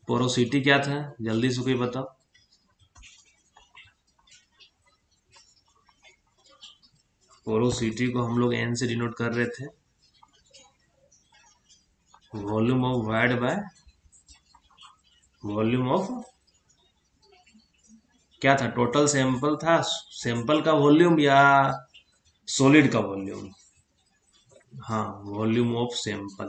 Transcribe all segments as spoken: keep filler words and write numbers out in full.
Porosity क्या था, जल्दी से कोई बताओ। पोरोसिटी को हम लोग एन से डिनोट कर रहे थे, volume of void by volume of क्या था, टोटल सैंपल था, सैंपल का वॉल्यूम या सॉलिड का वॉल्यूम। हाँ, volume of sample.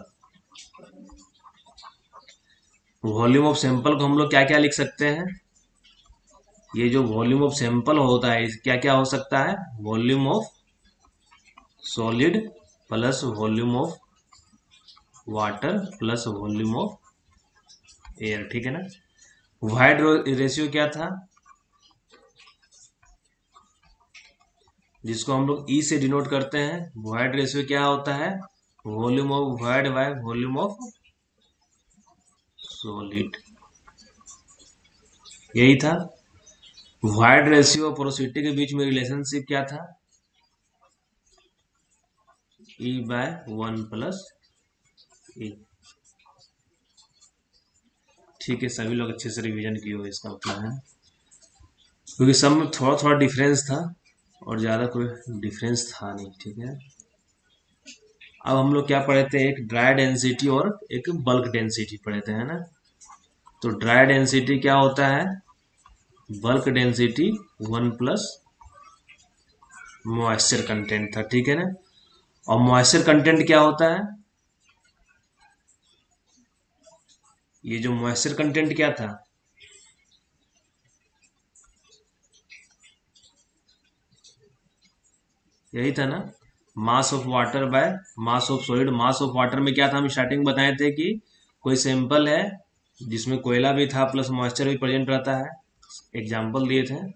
Volume of sample को हम लोग क्या क्या लिख सकते हैं, ये जो वॉल्यूम ऑफ सैंपल होता है क्या क्या हो सकता है, volume of solid plus volume of water plus volume of air, ठीक है ना। वाइड रेशियो क्या था, जिसको हम लोग ई से डिनोट करते हैं, वाइड रेशियो क्या होता है, volume of void by volume of solid, यही था। वाइड रेशियो और पोरोसिटी के बीच में रिलेशनशिप क्या था, E by one plus E. ठीक है, सभी लोग अच्छे से रिवीजन किए हो, इसका मतलब है, क्योंकि सब में थोड़ा थोड़ा डिफरेंस था और ज़्यादा कोई डिफरेंस था नहीं, ठीक है। अब हम लोग क्या पढ़े थे, एक ड्राई डेंसिटी और एक बल्क डेंसिटी पढ़े थे, है ना। तो ड्राई डेंसिटी क्या होता है, bulk density one plus moisture content था, ठीक है ना। और मॉइस्चर कंटेंट क्या होता है, ये जो मॉइस्चर कंटेंट क्या था, यही था ना, mass of water by mass of solid. Mass of water में क्या था, हम स्टार्टिंग में बताए थे कि कोई सैंपल है जिसमें कोयला भी था प्लस मॉइस्चर भी प्रेजेंट रहता है, एग्जाम्पल दिए थे।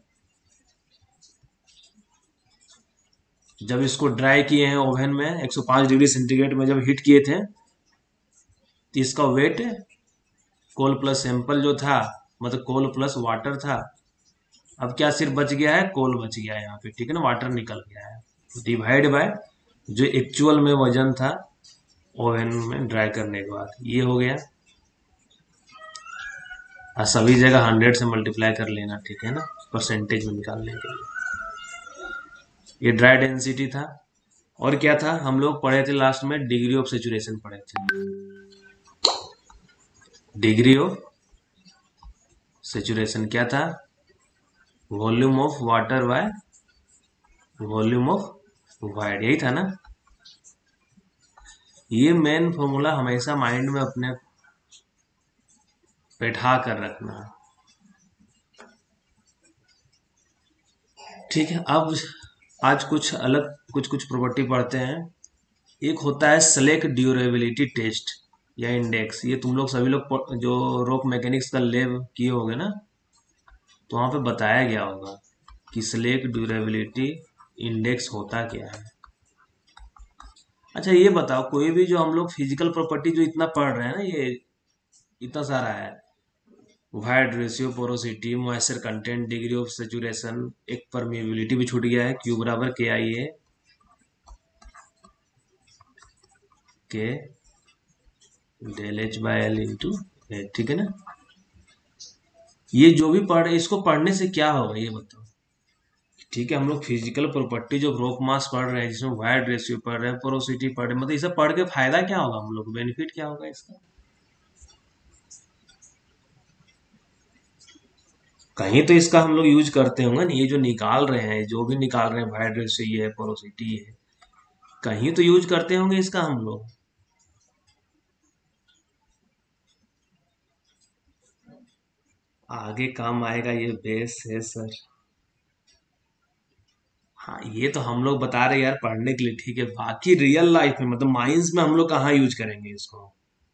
जब इसको ड्राई किए हैं ओवन में एक सौ पाँच डिग्री सेंटीग्रेड में, जब हीट किए थे तो इसका वेट कोल प्लस सैंपल जो था, मतलब कोल प्लस वाटर था। अब क्या सिर्फ बच गया है, कोल बच गया है यहाँ पे, ठीक है ना, वाटर निकल गया है, डिवाइड बाय जो एक्चुअल में वजन था ओवन में ड्राई करने के बाद, ये हो गया। और सभी जगह हंड्रेड से मल्टीप्लाई कर लेना, ठीक है ना, परसेंटेज में निकालने के लिए। ये ड्राई डेंसिटी था। और क्या था, हम लोग पढ़े थे लास्ट में डिग्री ऑफ सेचुरेशन पढ़े थे, डिग्री ऑफ सेचुरेशन क्या था, volume of water by volume of void, यही था ना। ये मेन फॉर्मूला हमेशा माइंड में अपने बैठा कर रखना, ठीक है। अब आज कुछ अलग कुछ कुछ प्रॉपर्टी पढ़ते हैं। एक होता है सेलेक्ट ड्यूरेबिलिटी टेस्ट या इंडेक्स, ये तुम लोग सभी लोग जो रोक मैकेनिक्स का लैब किए होगे ना, तो वहां पे बताया गया होगा कि सेलेक्ट ड्यूरेबिलिटी इंडेक्स होता क्या है। अच्छा ये बताओ, कोई भी जो हम लोग फिजिकल प्रॉपर्टी जो इतना पढ़ रहे हैं ना, ये इतना सारा है, void ratio, porosity, moisture content, degree of saturation, एक परमिएबिलिटी भी छूट गया है, क्यू बराबर के I A K del H by L into, ठीक है ना। ये जो भी पढ़ रहे इसको पढ़ने से क्या होगा ये बताओ, ठीक है। हम लोग फिजिकल प्रॉपर्टी जो रोक मास पढ़ रहे हैं, जिसमें वाइड रेशियो पढ़ रहे हैं, पोरोसिटी पढ़ रहे हैं, मतलब इसे पढ़ के फायदा क्या होगा, हम लोग को बेनिफिट क्या होगा इसका। कहीं तो इसका हम लोग यूज करते होंगे ना, ये जो निकाल रहे हैं, जो भी निकाल रहे हैं, वाइड रेशियो ये है, पोरोसिटी है, कहीं तो यूज करते होंगे इसका हम लोग। आगे काम आएगा, ये बेस है सर। हाँ ये तो हम लोग बता रहे हैं यार पढ़ने के लिए, ठीक है, बाकी रियल लाइफ में मतलब माइंस में हम लोग कहाँ यूज करेंगे इसको।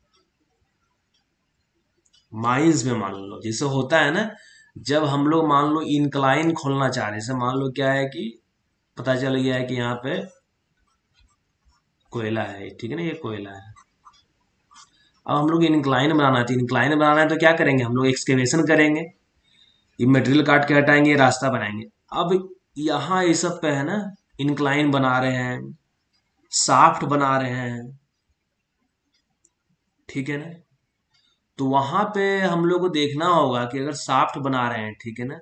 माइंस में मान लो जैसे होता है ना, जब हम लोग मान लो इंक्लाइन खोलना चाह रहे हैं, जैसे मान लो क्या है कि पता चल गया है कि यहाँ पे कोयला है, ठीक है ना, ये कोयला है। अब हम लोग इंक्लाइन बनाना है, इंक्लाइन बनाना है तो क्या करेंगे, हम लोग एक्सकेवेशन करेंगे, ये मटेरियल काट के हटाएंगे, ये रास्ता बनाएंगे। अब यहाँ ये सब पे है ना, इंक्लाइन बना रहे हैं, साफ्ट बना रहे हैं, ठीक है ना। तो वहां पे हम लोग को देखना होगा कि अगर शाफ्ट बना रहे हैं, ठीक है ना,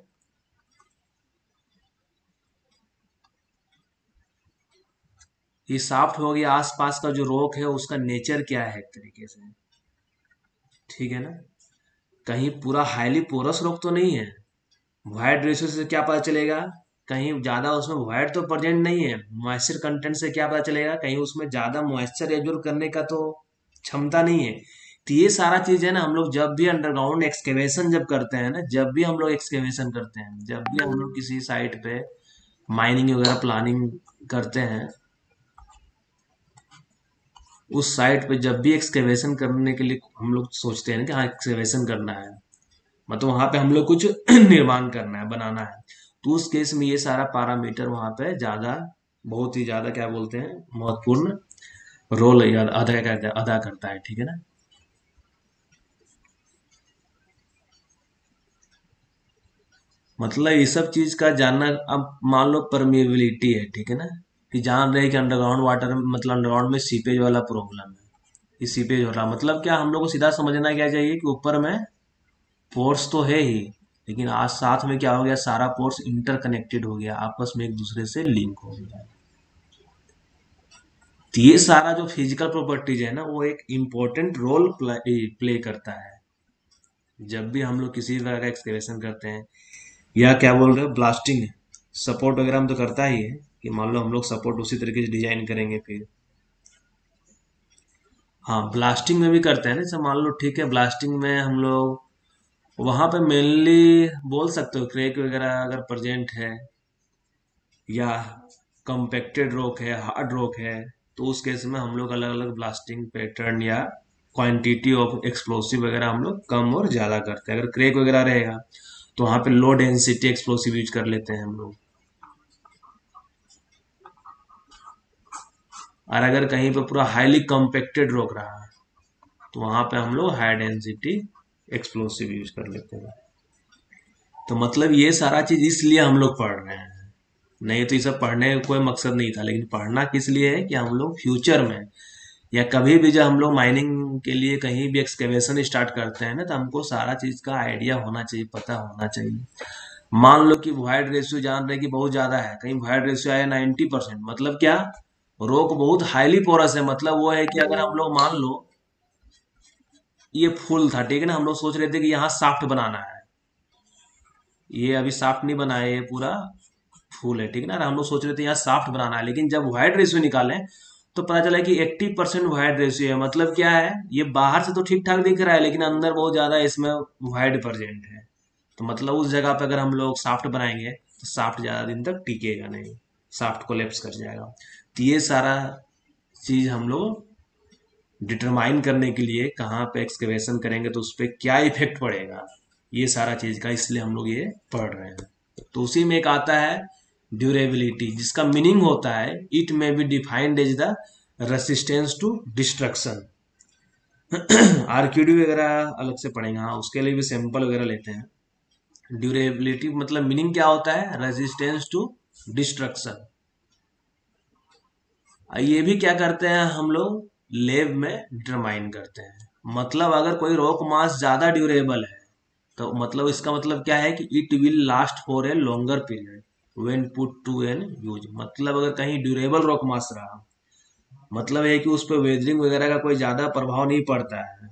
ये शाफ्ट हो गया, आसपास का जो रॉक है उसका नेचर क्या है एक तरीके से, ठीक है ना, कहीं पूरा हाईली पोरस रॉक तो नहीं है। वाइड रेशियो से क्या पता चलेगा, कहीं ज्यादा उसमें वाइड तो प्रेजेंट नहीं है। मॉइस्चर कंटेंट से क्या पता चलेगा, कहीं उसमें ज्यादा मॉइस्चर एब्जॉर्ब करने का तो क्षमता नहीं है। तो ये सारा चीज है ना, हम लोग जब भी अंडरग्राउंड एक्सकेवेशन जब करते हैं ना, जब भी हम लोग एक्सकेवेशन करते हैं, जब भी हम लोग किसी साइट पे माइनिंग वगैरह प्लानिंग करते हैं, उस साइट पे जब भी एक्सकेवेशन करने के लिए हम लोग सोचते हैं ना कि हाँ एक्सकेवेशन करना है, मतलब वहां पे हम लोग कुछ निर्माण करना है, बनाना है, तो उस केस में ये सारा पैरामीटर वहां पे ज्यादा, बहुत ही ज्यादा क्या बोलते हैं, महत्वपूर्ण रोल अदा करता अदा करता है, ठीक है ना। मतलब ये सब चीज का जानना, अब मान लो परमेबिलिटी है, ठीक है ना, कि जान रहे हैं कि अंडरग्राउंड वाटर मतलब अंडरग्राउंड में सीपेज वाला प्रॉब्लम है, ये सीपेज हो रहा, मतलब क्या हम लोग को सीधा समझना क्या चाहिए कि ऊपर में पोर्स तो है ही, लेकिन आज साथ में क्या हो गया, सारा पोर्स इंटरकनेक्टेड हो गया, आपस में एक दूसरे से लिंक हो गया। तो ये सारा जो फिजिकल प्रॉपर्टीज है ना, वो एक इम्पोर्टेंट रोल प्ले, प्ले करता है जब भी हम लोग किसी तरह का एक्सकेवेशन करते हैं, या क्या बोल रहे हो ब्लास्टिंग, सपोर्ट वगैरह हम तो करता ही है, कि मान लो हम लोग सपोर्ट उसी तरीके से डिजाइन करेंगे फिर। हाँ ब्लास्टिंग में भी करते हैं ना, जैसे मान लो ठीक है, ब्लास्टिंग में हम लोग वहां पे मेनली बोल सकते हो क्रेक वगैरह अगर प्रेजेंट है, या कम्पेक्टेड रॉक है, हार्ड रॉक है, तो उस केस में हम लोग अलग अलग ब्लास्टिंग पैटर्न या क्वांटिटी ऑफ एक्सप्लोसिव वगैरह हम लोग कम और ज्यादा करते हैं। अगर क्रेक वगैरह रहेगा तो वहां पे लो डेंसिटी एक्सप्लोसिव यूज कर लेते हैं हम लोग, और अगर कहीं पे पूरा हाईली कम्पेक्टेड रॉक रहा तो वहां पे हम लोग हाई डेंसिटी एक्सप्लोसिव यूज कर लेते हैं। तो मतलब ये सारा चीज इसलिए हम लोग पढ़ रहे हैं, नहीं तो ये सब पढ़ने का कोई मकसद नहीं था, लेकिन पढ़ना किस लिए है कि हम लोग फ्यूचर में या कभी भी जब हम लोग माइनिंग के लिए कहीं भी एक्सकेवेशन स्टार्ट करते हैं ना, तो हमको सारा चीज का आइडिया होना चाहिए, पता होना चाहिए। मान लो कि वॉइड रेशियो जान रहे कि बहुत ज्यादा है, कहीं वॉइड रेशियो आया नाइन्टी परसेंट, मतलब क्या, रोक बहुत हाईली पोरस है, मतलब वो है कि अगर हम लोग मान लो ये फुल था, ठीक है ना, हम लोग सोच रहे थे कि यहाँ साफ्ट बनाना है, ये अभी साफ्ट नहीं बना है, ये पूरा फुल है, ठीक है ना, हम लोग सोच रहे थे यहाँ साफ्ट बनाना है, लेकिन जब वाइड रेशियो निकालें तो पता चला कि एट्टी परसेंट वाइड रेशियो है। मतलब क्या है, ये बाहर से तो ठीक ठाक दिख रहा है, लेकिन अंदर बहुत ज्यादा इसमें वाइड प्रेजेंट है। तो मतलब उस जगह पे अगर हम लोग साफ्ट बनाएंगे तो साफ्ट ज्यादा दिन तक टिकेगा नहीं, साफ्ट कोलेप्स कर जाएगा। तो ये सारा चीज हम लोग डिटरमाइन करने के लिए कहाँ पे एक्सकेवेशन करेंगे तो उस पर क्या इफेक्ट पड़ेगा, ये सारा चीज का, इसलिए हम लोग ये पढ़ रहे हैं। तो उसी में एक आता है ड्यूरेबिलिटी, जिसका मीनिंग होता है it may be defined as the resistance to destruction. RQD वगैरह अलग से पढ़ेंगे, हाँ उसके लिए भी सैंपल वगैरह लेते हैं। ड्यूरेबिलिटी मतलब मीनिंग क्या होता है, रेजिस्टेंस टू डिस्ट्रक्शन। ये भी क्या करते हैं हम लोग, लैब में डिटरमाइन करते हैं। मतलब अगर कोई रॉक मास ज्यादा ड्यूरेबल है तो मतलब इसका मतलब क्या है कि it will last for a longer period when put to an use. मतलब अगर कहीं ड्यूरेबल रॉक मास रहा, मतलब है कि उस पर वेदरिंग वगैरह का कोई ज्यादा प्रभाव नहीं पड़ता है।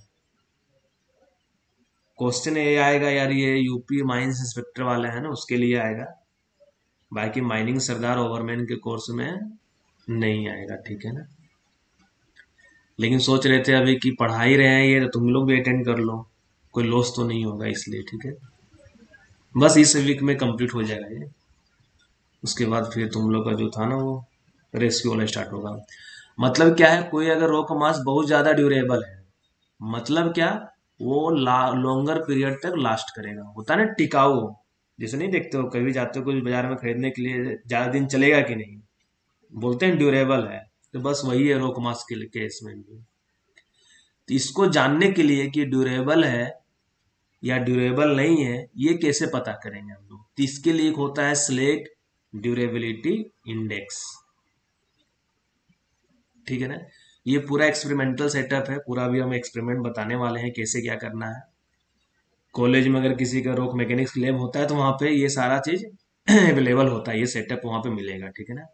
क्वेश्चन ये आएगा यार, ये यूपी माइंस इंस्पेक्टर वाले हैं ना, उसके लिए आएगा, बाकी माइनिंग सरदार ओवरमैन के कोर्स में नहीं आएगा, ठीक है ना। लेकिन सोच रहे थे अभी कि पढ़ा ही रहे हैं ये, तो तुम लोग भी अटेंड कर लो, कोई लॉस तो नहीं होगा इसलिए, ठीक है। बस इस वीक में कंप्लीट हो जाएगा ये, उसके बाद फिर तुम लोग का जो था ना वो रेस्क्यू वाला स्टार्ट होगा। मतलब क्या है, कोई अगर रॉक मास बहुत ज्यादा ड्यूरेबल है, मतलब क्या, वो लॉन्गर पीरियड तक लास्ट करेगा, होता है ना टिकाऊ। जैसे नहीं देखते हो, कभी जाते हो कुछ बाजार में खरीदने के लिए, ज्यादा दिन चलेगा कि नहीं, बोलते हैं ड्यूरेबल है, तो बस वही है रॉक मास के केस में भी। तो इसको जानने के लिए कि ड्यूरेबल है या ड्यूरेबल नहीं है, ये कैसे पता करेंगे हम लोग, तो इसके लिए एक होता है स्लेग ड्यूरेबिलिटी इंडेक्स, ठीक है ना। ये पूरा एक्सपेरिमेंटल सेटअप है, पूरा भी हम एक्सपेरिमेंट बताने वाले हैं कैसे क्या करना है। कॉलेज में अगर किसी का रोक मैकेनिक्स लैब होता है तो वहाँ पे ये सारा चीज अवेलेबल होता है, ये सेटअप वहाँ पे मिलेगा, ठीक है ना।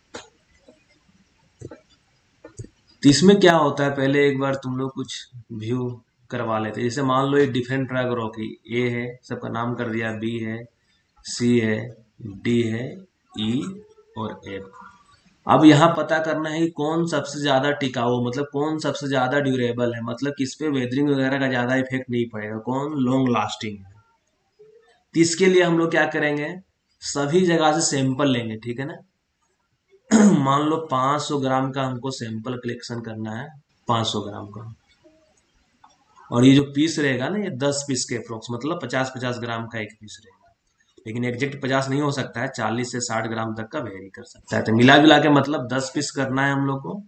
तो इसमें क्या होता है, पहले एक बार तुम लोग कुछ व्यू करवा लेते हैं। जैसे मान लो ये डिफरेंट तरह का रॉक है, ए है, सबका नाम कर दिया, बी है, सी है, डी है, ई और एफ। अब यहाँ पता करना है कि कौन सबसे ज्यादा टिकाऊ, मतलब कौन सबसे ज्यादा ड्यूरेबल है, मतलब किस पे वेदरिंग वगैरह का ज्यादा इफेक्ट नहीं पड़ेगा, कौन लॉन्ग लास्टिंग है। तो इसके लिए हम लोग क्या करेंगे, सभी जगह से सैंपल लेंगे, ठीक है ना। मान लो पाँच सौ ग्राम का हमको सैंपल कलेक्शन करना है, पाँच सौ ग्राम का। और ये जो पीस रहेगा ना, ये दस पीस के अप्रोक्स, मतलब पचास पचास ग्राम का एक पीस रहेगा। लेकिन एग्जैक्ट पचास नहीं हो सकता है, चालीस से साठ ग्राम तक का वेरी कर सकता है। तो मिला जुला के मतलब दस पीस करना है हम लोग को,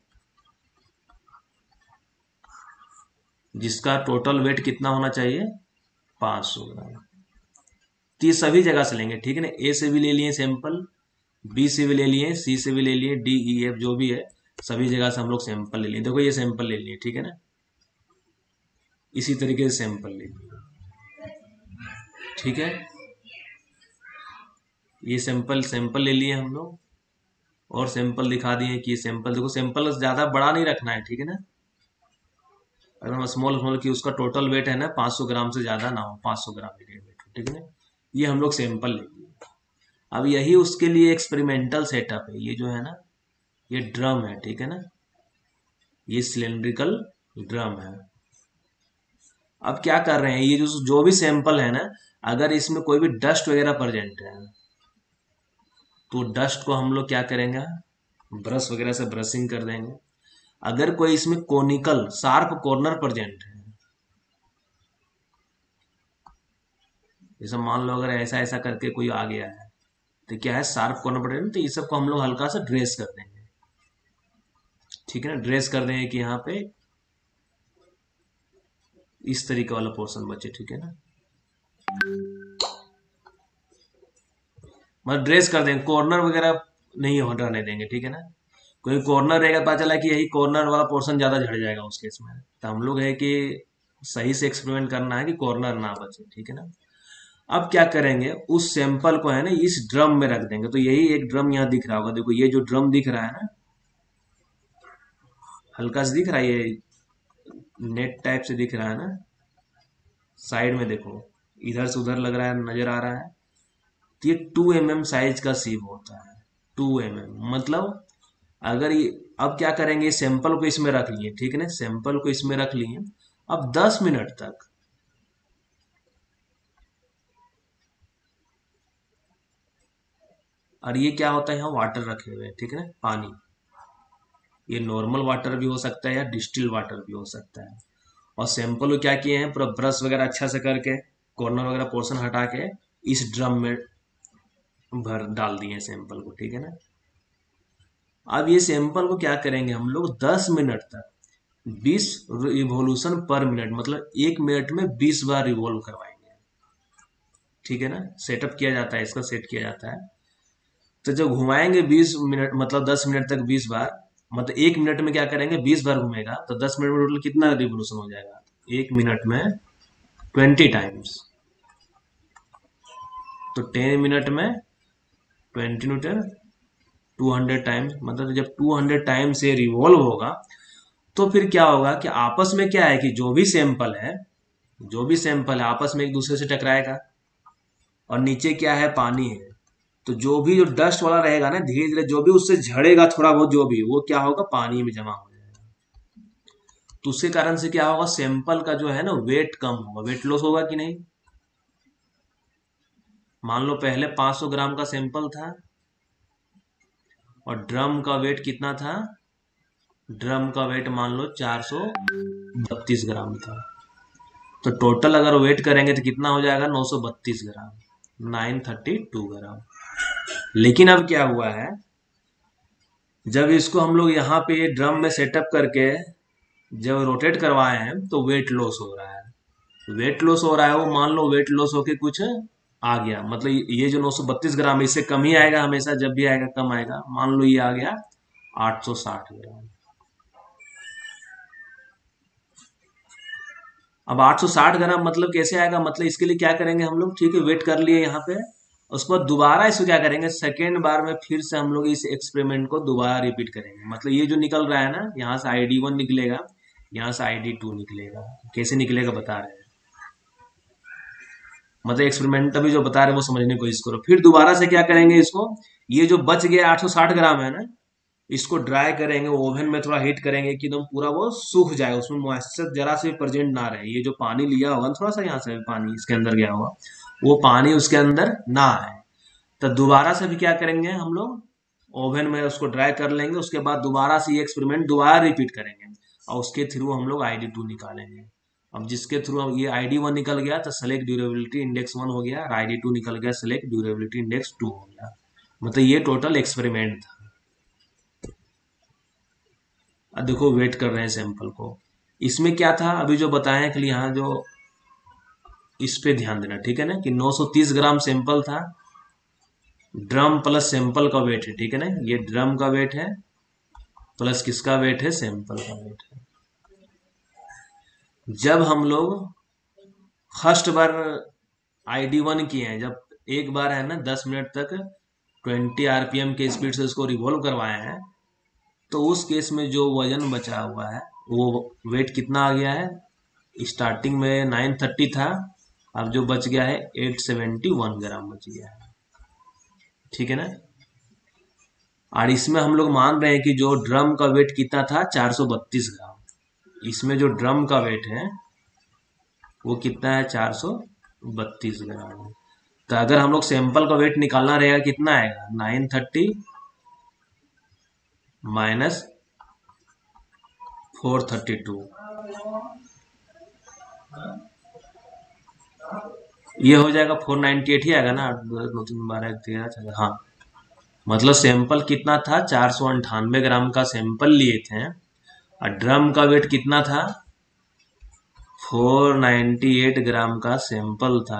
जिसका टोटल वेट कितना होना चाहिए, पाँच सौ ग्राम। तो ये सभी जगह से लेंगे, ठीक है ना। ए से भी ले लिए सैंपल, बी से भी ले लिए, सी से भी ले लिए, डी ई एफ जो भी है, सभी जगह से हम लोग सैंपल ले लिए। देखो ये सैंपल ले लिए, ठीक है ना। इसी तरीके से सैंपल ले लिए, ठीक है। ये सैंपल सैंपल ले लिए हम लोग, और सैंपल दिखा दिए कि ये सैंपल, देखो सैंपल ज्यादा बड़ा नहीं रखना है, ठीक है ना। अगर स्मॉल स्मॉल की उसका टोटल वेट है ना पाँच सौ ग्राम से ज्यादा ना हो, पाँच सौ ग्राम ही वेट, ठीक है ना। ये हम लोग सैंपल ले लिए। अब यही उसके लिए एक्सपेरिमेंटल सेटअप है, ये जो है ना, ये ड्रम है, ठीक है ना। ये सिलेंड्रिकल ड्रम है। अब क्या कर रहे हैं, ये जो जो भी सैंपल है ना, अगर इसमें कोई भी डस्ट वगैरह प्रेजेंट है तो डस्ट को हम लोग क्या करेंगे, ब्रश वगैरह से ब्रशिंग कर देंगे। अगर कोई इसमें कोनिकल शार्प कॉर्नर प्रेजेंट है, जैसे मान लो अगर ऐसा ऐसा करके कोई आ गया है, तो क्या है, शार्प कॉर्नर प्रेजेंट, तो ये सब को हम लोग हल्का सा ड्रेस कर देंगे, ठीक है ना। ड्रेस कर देंगे कि यहाँ पे इस तरीके वाला पोर्शन बचे, ठीक है ना। मतलब ड्रेस कर देंगे, कॉर्नर वगैरह नहीं हो रहने देंगे, ठीक है ना। कोई कॉर्नर रहेगा, पता चला कि यही कॉर्नर वाला पोर्शन ज्यादा झड़ जाएगा उस केस में, तो हम लोग है कि सही से एक्सपेरिमेंट करना है कि कॉर्नर ना बचे, ठीक है ना। अब क्या करेंगे, उस सैंपल को है ना इस ड्रम में रख देंगे। तो यही एक ड्रम यहाँ दिख रहा होगा, देखो ये जो ड्रम दिख रहा है ना, हल्का सा दिख रहा है, ये नेट टाइप से दिख रहा है ना, साइड में देखो, इधर से उधर लग रहा है, नजर आ रहा है। तो ये टू एम एम साइज का सीव होता है, टू एम एम मतलब, अगर ये, अब क्या करेंगे, सैंपल को इसमें रख लिए, ठीक है ना, सैंपल को इसमें रख लिए। अब दस मिनट तक और ये क्या होता है, यहाँ वाटर रखे हुए हैं, ठीक है ना, पानी। ये नॉर्मल वाटर भी हो सकता है या डिस्टिल वाटर भी हो सकता है। और सैंपल को क्या किए हैं, पूरा ब्रश वगैरह अच्छा से करके, कॉर्नर वगैरह पोर्शन हटा के इस ड्रम में भर डाल दिए सैंपल को, ठीक है ना। अब ये सैंपल को क्या करेंगे हम लोग, दस मिनट तक बीस रिवोल्यूशन पर मिनट, मतलब एक मिनट में बीस बार रिवॉल्व करवाएंगे, ठीक है ना। सेटअप किया जाता है, इसका सेट किया जाता है। तो जब घुमाएंगे बीस मिनट, मतलब दस मिनट तक बीस बार, मतलब एक मिनट में क्या करेंगे, बीस बार घूमेगा, तो दस मिनट में टोटल कितना रिवोल्यूशन हो जाएगा, एक मिनट में ट्वेंटी टाइम्स। तो टेन मिनट में twenty newton two hundred times, मतलब जब टू हंड्रेड टाइम्स ये रिवॉल्व होगा, तो फिर क्या होगा कि आपस में क्या है कि जो भी सैंपल है, जो भी सैंपल है आपस में एक दूसरे से टकराएगा। और नीचे क्या है, पानी है। तो जो भी जो डस्ट वाला रहेगा ना, धीरे धीरे जो भी उससे झड़ेगा थोड़ा बहुत, जो भी वो क्या होगा, पानी में जमा हो जाएगा। तो उसके कारण से क्या होगा, सैंपल का जो है ना वेट कम होगा, वेट लॉस होगा कि नहीं। मान लो पहले पाँच सौ ग्राम का सैंपल था और ड्रम का वेट कितना था, ड्रम का वेट मान लो चार सौ बत्तीस ग्राम था। तो टोटल अगर वेट करेंगे तो कितना हो जाएगा, नौ सौ बत्तीस gram, nine thirty two gram. लेकिन अब क्या हुआ है, जब इसको हम लोग यहाँ पे ड्रम में सेटअप करके जब रोटेट करवाए हैं, तो वेट लॉस हो रहा है। वेट लॉस हो रहा है, वो मान लो वेट लॉस होके कुछ आ गया, मतलब ये जो नौ सौ बत्तीस ग्राम है, इससे कम ही आएगा हमेशा, जब भी आएगा कम आएगा। मान लो ये आ गया आठ सौ साठ ग्राम, अब आठ सौ साठ ग्राम मतलब कैसे आएगा, मतलब इसके लिए क्या करेंगे हम लोग, ठीक है वेट कर लिए यहाँ पे, उसके बाद दोबारा इसको क्या करेंगे, सेकेंड बार में फिर से हम लोग इस एक्सपेरिमेंट को दोबारा रिपीट करेंगे। मतलब ये जो निकल रहा है ना, यहाँ से आई डी वन निकलेगा, यहाँ से आई डी टू निकलेगा। कैसे निकलेगा बता रहे हैं, मतलब एक्सपेरिमेंट अभी जो बता रहे हैं वो समझने की कोशिश करो। फिर दोबारा से क्या करेंगे, इसको ये जो बच गया आठ सौ साठ ग्राम है ना, इसको ड्राई करेंगे, ओवन में थोड़ा हीट करेंगे कि एकदम पूरा वो सूख जाए, उसमें मॉइस्चर जरा से भी प्रेजेंट ना रहे। ये जो पानी लिया होगा थोड़ा सा यहाँ से पानी इसके अंदर गया होगा, वो पानी उसके अंदर ना आए। तो दोबारा से भी क्या करेंगे हम लोग, ओवन में उसको ड्राई कर लेंगे, उसके बाद दोबारा से ये एक्सपेरिमेंट दोबारा रिपीट करेंगे और उसके थ्रू हम लोग आई डी टू निकालेंगे। अब जिसके थ्रू अब ये आई डी वन निकल गया तो सेलेक्ट ड्यूरेबिलिटी इंडेक्स वन हो गया, और आई डी टू निकल गया, सेलेक्ट ड्यूरेबिलिटी इंडेक्स टू हो गया। मतलब ये टोटल एक्सपेरिमेंट था। अब देखो वेट कर रहे हैं सैंपल को, इसमें क्या था अभी जो बताएं कि यहाँ जो इस पे ध्यान देना, ठीक है ना, कि नौ सौ तीस ग्राम सैंपल था, ड्रम प्लस सैंपल का वेट है, ठीक है ना, ये ड्रम का वेट है प्लस किसका वेट है, सैंपल का वेट है। जब हम लोग फर्स्ट बार आई डी वन किए हैं, जब एक बार है ना दस मिनट तक ट्वेंटी आर पी एम के स्पीड से उसको रिवॉल्व करवाए हैं, तो उस केस में जो वजन बचा हुआ है वो वेट कितना आ गया है, स्टार्टिंग में नाइन थर्टी था, अब जो बच गया है एट सेवेंटी वन ग्राम बच गया है, ठीक है ना। और इसमें हम लोग मान रहे हैं कि जो ड्रम का वेट कितना था, चार सौ बत्तीस ग्राम। इसमें जो ड्रम का वेट है वो कितना है, चार सौ बत्तीस ग्राम। तो अगर हम लोग सैंपल का वेट निकालना रहेगा कितना आएगा, nine thirty minus four thirty two, ये हो जाएगा फोर नाइनटी एट ही आएगा ना, दो तीन बारह तेरह चौदह, हाँ। मतलब सैंपल कितना था, चार सौ अंठानवे ग्राम का सैंपल लिए थे, और ड्रम का वेट कितना था, फोर नाइनटी एट ग्राम का सैंपल था,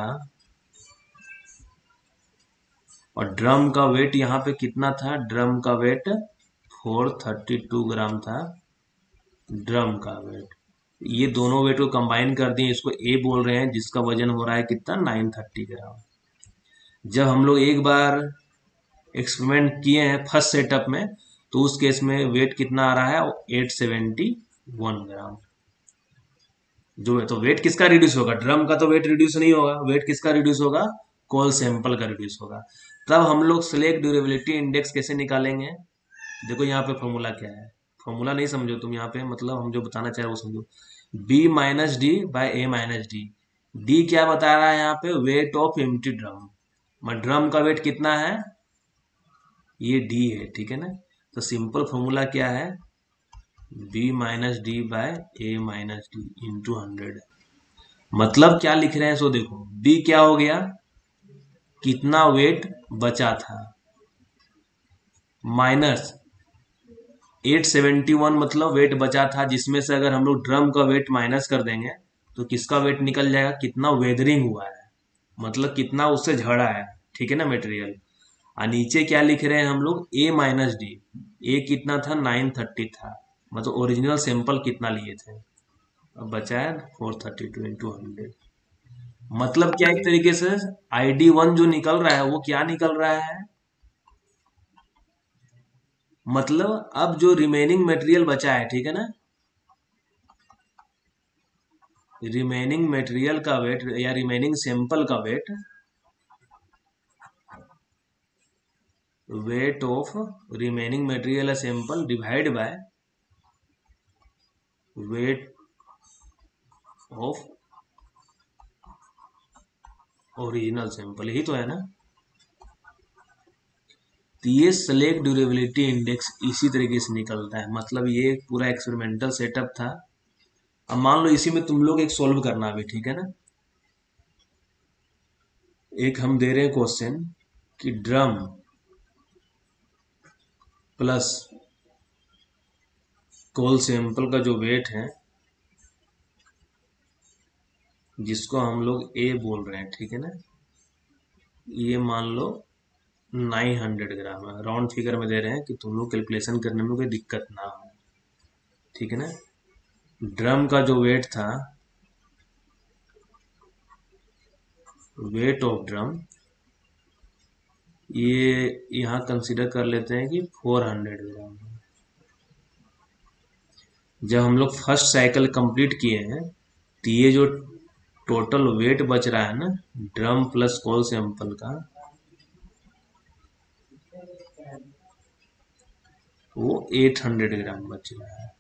और ड्रम का वेट यहाँ पे कितना था, ड्रम का weight four thirty two gram था, ड्रम का वेट। ये दोनों वेट को कंबाइन कर दिए, इसको ए बोल रहे हैं, जिसका वजन हो रहा है कितना, नाइन थर्टी ग्राम। जब हम लोग एक बार एक्सपेरिमेंट किए हैं फर्स्ट सेटअप में, तो उस केस में वेट कितना आ रहा है, एट सेवेंटी वन ग्राम। जो है तो वेट किसका रिड्यूस होगा, ड्रम का तो वेट रिड्यूस नहीं होगा, वेट किसका रिड्यूस होगा, कोल सैंपल का रिड्यूस होगा। तब हम लोग सिलेक्ट ड्यूरेबिलिटी इंडेक्स कैसे निकालेंगे, देखो यहाँ पे फॉर्मूला क्या है, फॉर्मूला नहीं समझो तुम यहाँ पे, मतलब हम जो बताना चाहे वो समझो। B minus D by A minus D, D क्या बता रहा है यहाँ पे, weight of empty drum. Drum का वेट कितना है, ये डी है, ठीक है ना। तो सिंपल फॉर्मूला क्या है, B minus D by A minus D into hundred. मतलब क्या लिख रहे हैं, सो देखो बी क्या हो गया, कितना वेट बचा था, माइनस एट सेवेंटी वन, मतलब वेट बचा था, जिसमें से अगर हम लोग ड्रम का वेट माइनस कर देंगे तो किसका वेट निकल जाएगा, कितना वेदरिंग हुआ है, मतलब कितना उससे झड़ा है, ठीक है ना मटेरियल। और नीचे क्या लिख रहे हैं हम लोग, ए माइनस डी, ए कितना था, नाइन थर्टी था, मतलब ओरिजिनल सैंपल कितना लिए थे, अब बचा है four thirty two into hundred. मतलब क्या, एक तरीके से आई डी वन जो निकल रहा है वो क्या निकल रहा है, मतलब अब जो रिमेनिंग मटेरियल बचा है, ठीक है ना, रिमेनिंग मटेरियल का वेट या रिमेनिंग सैंपल का weight, weight of remaining material sample divide by weight of original sample, यही तो है ना। तो ये सेलेक्ट ड्यूरेबिलिटी इंडेक्स इसी तरीके से निकलता है, मतलब ये पूरा एक्सपेरिमेंटल सेटअप था। अब मान लो इसी में तुम लोग एक सॉल्व करना भी, ठीक है ना। एक हम दे रहे हैं क्वेश्चन कि ड्रम प्लस कोल सैंपल का जो वेट है, जिसको हम लोग ए बोल रहे हैं, ठीक है ना, ये मान लो नाइन हंड्रेड ग्राम है, राउंड फिगर में दे रहे हैं कि तुम लोग कैलकुलेशन करने में कोई दिक्कत ना हो, ठीक है ना। ड्रम का जो वेट था वेट ऑफ ड्रम, ये यहाँ कंसीडर कर लेते हैं कि फोर हंड्रेड ग्राम। जब हम लोग फर्स्ट साइकिल कंप्लीट किए हैं तो ये जो टोटल वेट बच रहा है ना ड्रम प्लस कोल सैंपल का, वो एट हंड्रेड ग्राम बच रहा है।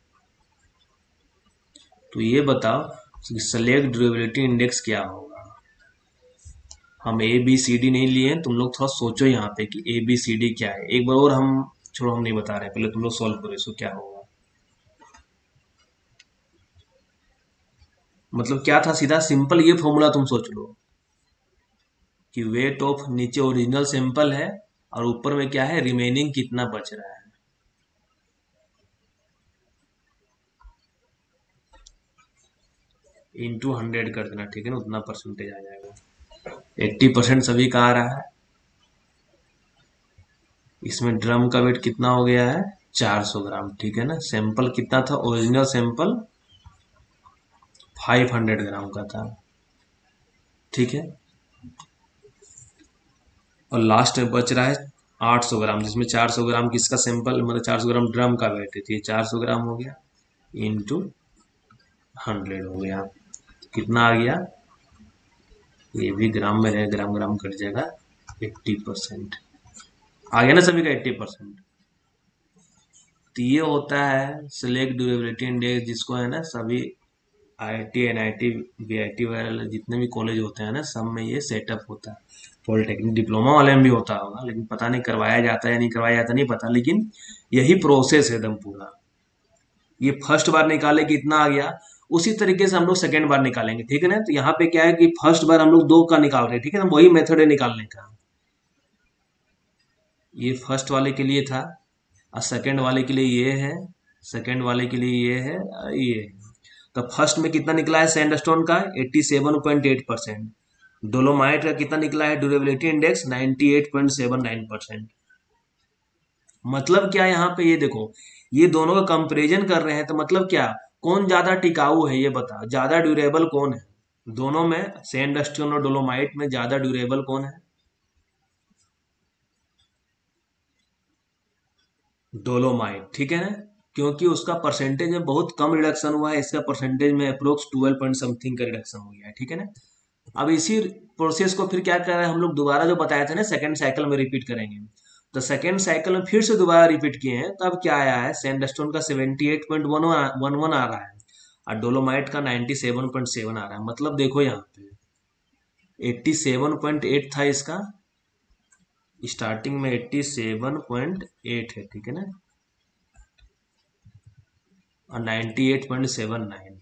तो ये बताओ कि सेलेक्ट ड्यूरेबिलिटी इंडेक्स क्या होगा। हम ए बी सी डी नहीं लिए, तुम लोग थोड़ा सोचो यहाँ पे कि ए बी सी डी क्या है एक बार और। हम छोड़ो, हम नहीं बता रहे, पहले तुम लोग सॉल्व करो इसको क्या होगा। मतलब क्या था, सीधा सिंपल ये फॉर्मूला तुम सोच लो कि वेट ऑफ नीचे ओरिजिनल सैंपल है और ऊपर में क्या है, रिमेनिंग कितना बच रहा है। इंटू हंड्रेड कर देना, ठीक है ना, उतना परसेंटेज आ जाएगा। एट्टी परसेंट सभी का आ रहा है। इसमें ड्रम का वेट कितना हो गया है, चार सौ ग्राम, ठीक है ना। सैंपल कितना था, original sample five hundred gram का था, ठीक है। और लास्ट में बच रहा है आठ सौ ग्राम, जिसमें चार सौ ग्राम किसका सैंपल, मतलब चार सौ ग्राम ड्रम का वेट है, तो ये चार सौ ग्राम हो गया इंटू हंड्रेड हो गया। कितना आ गया, ये भी ग्राम में है, ग्राम ग्राम कट जाएगा, एट्टी परसेंट आ गया ना सभी का, एट्टी परसेंट। तो ये होता है सिलेक्ट ड्यूरेबिलिटी इंडेक्स, जिसको है ना सभी I I T N I T B I T वगैरह जितने भी कॉलेज होते हैं ना, सब में ये सेटअप होता है। पॉलिटेक्निक डिप्लोमा वाले में भी होता होगा, लेकिन पता नहीं करवाया जाता है या नहीं करवाया जाता नहीं पता, लेकिन यही प्रोसेस है एकदम पूरा। ये फर्स्ट बार निकाले कि इतना आ गया, उसी तरीके से हम लोग सेकेंड बार निकालेंगे, ठीक है ना। तो यहाँ पे क्या है कि फर्स्ट बार हम लोग दो का निकाल रहे हैं, ठीक है ना, वही मेथड है निकालने का। ये फर्स्ट वाले के लिए था और सेकेंड वाले के लिए ये है, सेकेंड वाले के लिए ये है और ये है। तो फर्स्ट में कितना निकला है सैंडस्टोन का, eighty seven point eight percent. Dolomite का कितना निकला है durability index, ninety eight point seven nine percent. मतलब क्या, यहाँ पे ये देखो, ये दोनों का कंपैरिजन कर रहे हैं, तो मतलब क्या, कौन ज्यादा टिकाऊ है ये बता, ज्यादा ड्यूरेबल कौन है दोनों में, सैंडस्टोन और डोलोमाइट में ज्यादा ड्यूरेबल कौन है, डोलोमाइट, ठीक है ना। क्योंकि उसका परसेंटेज में बहुत कम रिडक्शन हुआ है, इसका परसेंटेज में अप्रोक्स ट्वेल्व पॉइंट समथिंग का रिडक्शन हो गया है, ठीक है ना। अब इसी प्रोसेस को फिर क्या कर रहे हैं हम लोग, दोबारा जो बताए थे ना सेकंड साइकिल में रिपीट करेंगे। तो सेकंड साइकिल में फिर से दोबारा रिपीट किए हैं, तब क्या आया है, सैंडस्टोन का seventy eight point one one आ रहा है और डोलोमाइट का नाइंटी सेवन पॉइंट सेवन आ रहा है। मतलब देखो यहाँ पे एट्टी सेवन पॉइंट एट था इसका, स्टार्टिंग में एट्टी सेवन पॉइंट एट है, ठीक है ना, और ninety eight point seven nine.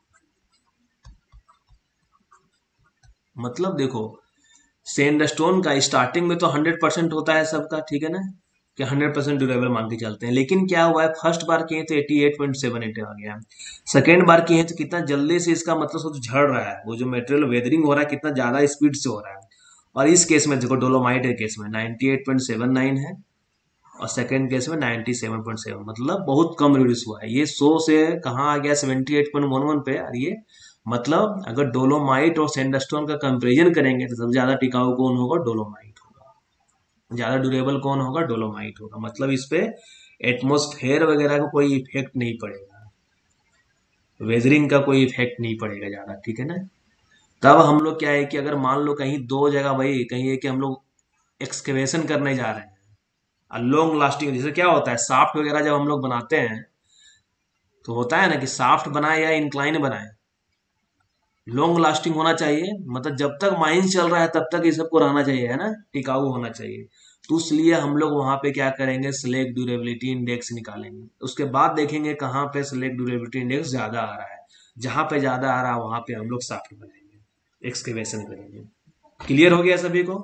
मतलब देखो सैंडस्टोन का स्टार्टिंग में तो हंड्रेड परसेंट होता है सबका, ठीक है ना, कि हंड्रेड परसेंट ड्यूरेबल मान के चलते हैं। लेकिन क्या हुआ है, फर्स्ट बार किए तो eighty eight point seven eight आ गया, सेकेंड बार किए तो कितना जल्दी से इसका मतलब सब झड़ रहा है, वो जो मटेरियल वेदरिंग हो रहा है कितना ज्यादा स्पीड से हो रहा है। और इस केस में देखो डोलोमाइट के केस में ninety eight point seven nine है और सेकेंड केस में नाइंटी सेवन पॉइंट सेवन, मतलब बहुत कम रिड्यूस हुआ है। ये सौ से कहाँ आ गया seventy eight point one one पे, और ये मतलब अगर डोलोमाइट और सैंडस्टोन का कंपैरिजन करेंगे तो सबसे ज्यादा टिकाऊ कौन होगा, डोलोमाइट होगा। ज्यादा ड्यूरेबल कौन होगा, डोलोमाइट होगा। मतलब इस पे एटमोस्फेयर वगैरह का कोई इफेक्ट नहीं पड़ेगा, वेदरिंग का कोई इफेक्ट नहीं पड़ेगा ज्यादा, ठीक है ना। तब हम लोग क्या है कि अगर मान लो कहीं दो जगह, वही कहीं है कि हम लोग एक्सकेवेशन करने जा रहे हैं और लॉन्ग लास्टिंग, जैसे क्या होता है साफ्ट वगैरह जब हम लोग बनाते हैं तो होता है ना कि साफ्ट बनाए या इंक्लाइन बनाए, लॉन्ग लास्टिंग होना चाहिए, मतलब जब तक माइंस चल रहा है तब तक ये सबको रहना चाहिए, है ना, टिकाऊ होना चाहिए। तो इसलिए हम लोग वहां पे क्या करेंगे, सिलेक्ट ड्यूरेबिलिटी इंडेक्स निकालेंगे, उसके बाद देखेंगे कहाँ पे सिलेक्ट ड्यूरेबिलिटी इंडेक्स ज्यादा आ रहा है, जहां पे ज्यादा आ रहा है वहां पे हम लोग साफ्ट बनाएंगे, एक्सकेवेशन करेंगे। क्लियर हो गया सभी को,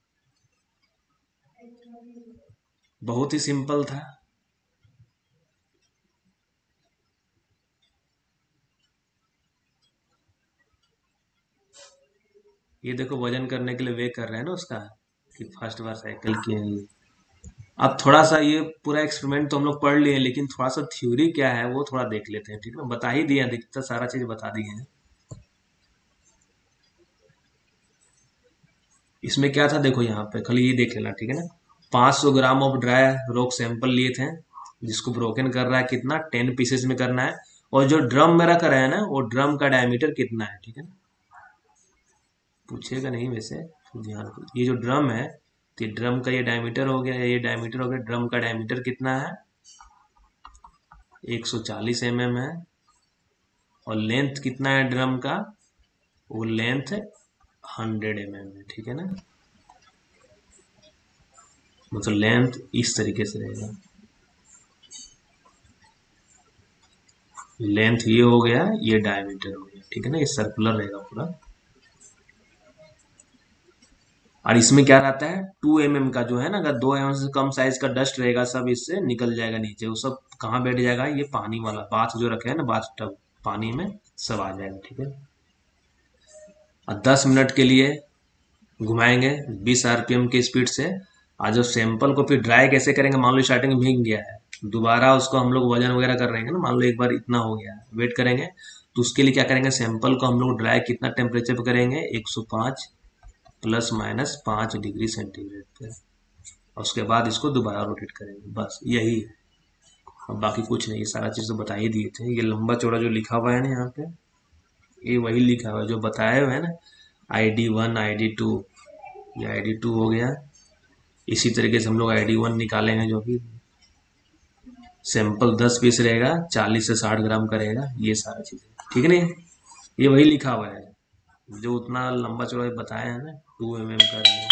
बहुत ही सिंपल था। ये देखो वजन करने के लिए वे कर रहे हैं ना उसका, कि फर्स्ट बार साइकिल किए हैं ये। अब थोड़ा सा ये पूरा एक्सपेरिमेंट तो हम लोग पढ़ लिए हैं, लेकिन थोड़ा सा थ्योरी क्या है वो थोड़ा देख लेते हैं, ठीक है, बता ही दिए हैं, दिखता सारा चीज बता दिए हैं। इसमें क्या था देखो, यहाँ पे खाली ये देख लेना, ठीक है ना। पाँच सौ gram of dry rock sample लिए थे, जिसको ब्रोकन कर रहा है कितना, टेन पीसेस में करना है। और जो ड्रम में रख रहे हैं ना, वो ड्रम का डायमीटर कितना है, ठीक है ना। पूछेगा नहीं वैसे, तो ध्यान को, ये जो ड्रम है, तो ये ड्रम का ये डायमीटर हो गया, ये डायमीटर हो गया, ड्रम का डायमीटर कितना है, एक सौ चालीस एम एम है। और लेंथ कितना है ड्रम का, वो लेंथ हंड्रेड एम एम है, ठीक है ना। मतलब लेंथ इस तरीके से रहेगा, लेंथ ये हो गया, ये डायमीटर हो गया, ठीक है ना, ये सर्कुलर रहेगा पूरा। और इसमें क्या रहता है, टू एम एम का जो है ना, अगर दो एम एम से कम साइज का डस्ट रहेगा, सब इससे निकल जाएगा नीचे, वो सब कहाँ बैठ जाएगा, ये पानी वाला बाथ जो रखे है ना, बाथ टब, पानी में सब आ जाएगा, ठीक है। और दस मिनट के लिए घुमाएंगे बीस आरपीएम की स्पीड से। आज जो सैंपल को फिर ड्राई कैसे करेंगे, मान लो स्टार्टिंग में भीग गया है, दोबारा उसको हम लोग वजन वगैरह कर रहे हैं ना, मान लो एक बार इतना हो गया है, वेट करेंगे, तो उसके लिए क्या करेंगे, सैंपल को हम लोग ड्राई कितना टेम्परेचर पे करेंगे, एक सौ पाँच प्लस माइनस पाँच डिग्री सेंटीग्रेड पे, और उसके बाद इसको दोबारा रोटेट करेंगे, बस यही है। अब बाकी कुछ नहीं, ये सारा चीज़ तो बता ही दिए थे। ये लंबा चौड़ा जो लिखा हुआ है ना यहाँ पे, ये वही लिखा हुआ है जो बताए हुए है ना, I D one I D two, ये आई डी टू हो गया। इसी तरीके से हम लोग आई डी वन निकालेंगे, जो कि सैंपल दस पीस रहेगा, चालीस से साठ ग्राम का रहेगा, ये सारा चीज़, ठीक है ना। ये वही लिखा हुआ है जो उतना लंबा चौड़ा बताया है ना, टू एम एम का रहेगा,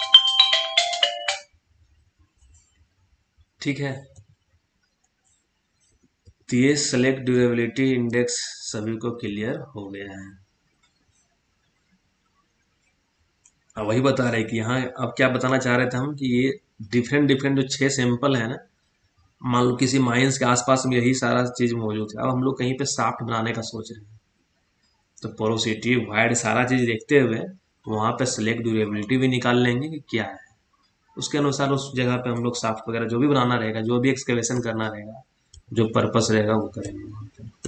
ठीक है। तो ये सेलेक्ट ड्यूरेबिलिटी इंडेक्स सभी को क्लियर हो गया है। अब वही बता रहे कि यहाँ अब क्या बताना चाह रहे थे हम, कि ये डिफरेंट डिफरेंट जो छह सैंपल है ना, मान लो किसी माइंस के आसपास में यही सारा चीज मौजूद है, अब हम लोग कहीं पे साफ्ट बनाने का सोच रहे हैं, तो पोरोसिटी वाइड सारा चीज देखते हुए तो वहाँ पे सेलेक्ट ड्यूरेबिलिटी भी निकाल लेंगे कि क्या है, उसके अनुसार उस जगह पे हम लोग साफ्ट वगैरह जो भी बनाना रहेगा, जो भी एक्सकेवेशन करना रहेगा, जो पर्पस रहेगा वो करेंगे वहाँ पे।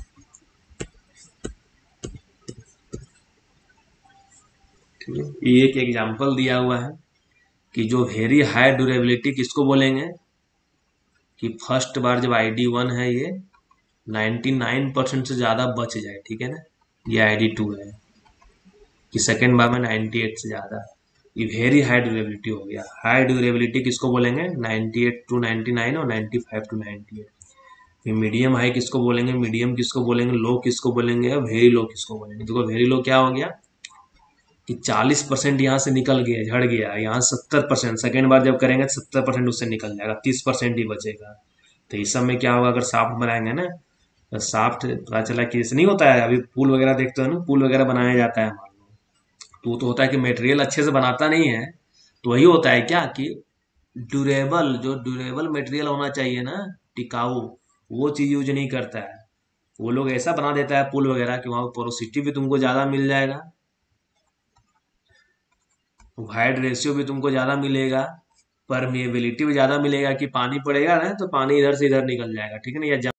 ठीक है, ये एक एग्जांपल दिया हुआ है कि जो वेरी हाई ड्यूरेबिलिटी किसको बोलेंगे, कि फर्स्ट बार जब आई डी वन है ये निन्यानवे परसेंट से ज़्यादा बच जाए, ठीक है ना, ये आई डी टू है, कि सेकेंड बार में अट्ठानवे से ज़्यादा, ये वेरी हाई ड्यूरेबिलिटी हो गया। हाई ड्यूरेबिलिटी किसको बोलेंगे, अट्ठानवे टू निन्यानवे और पचानवे टू अट्ठानवे। फिर मीडियम हाई किसको बोलेंगे, मीडियम किसको बोलेंगे, लो किसको बोलेंगे, और वेरी लो किसको बोलेंगे। देखो वेरी लो क्या हो गया, कि चालीस परसेंट यहाँ से निकल गया, झड़ गया, यहाँ सत्तर परसेंट, सेकेंड बार जब करेंगे तो सत्तर परसेंट उससे निकल जाएगा, तीस परसेंट ही बचेगा। तो इस सब में क्या होगा, अगर साफ्ट बनाएंगे ना, तो साफ्ट पता चला कि ऐसे नहीं होता है, अभी पुल वगैरह देखते हो ना, पुल वगैरह बनाया जाता है मान लो, तो तो होता है कि मटेरियल अच्छे से बनाता नहीं है, तो वही होता है क्या, कि ड्यूरेबल, जो ड्यूरेबल मटेरियल होना चाहिए ना, टिकाऊ, वो चीज यूज नहीं करता है। वो लोग ऐसा बना देता है पुल वगैरह कि वहां पोरोसिटी भी तुमको ज्यादा मिल जाएगा, हाइट रेशियो भी तुमको ज्यादा मिलेगा, परमेबिलिटी भी ज्यादा मिलेगा, कि पानी पड़ेगा ना तो पानी इधर से इधर निकल जाएगा, ठीक है ना, या